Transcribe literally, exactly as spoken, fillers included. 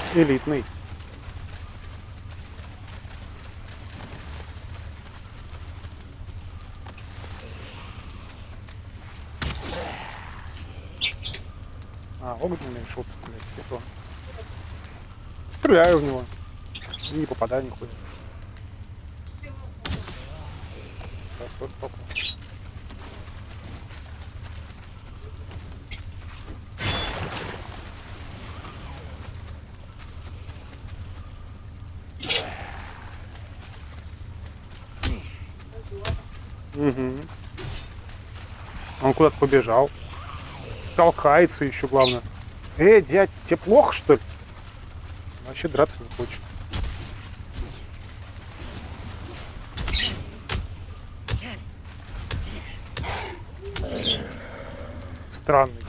Элитный. А, огненный шут, блядь, это. Стреляю в него. И не попадаю нихуя. Так, вот столько. Угу. Он куда-то побежал. Толкается еще, главное. Эй, дядь, тебе плохо, что ли? Вообще драться не хочет. Странный.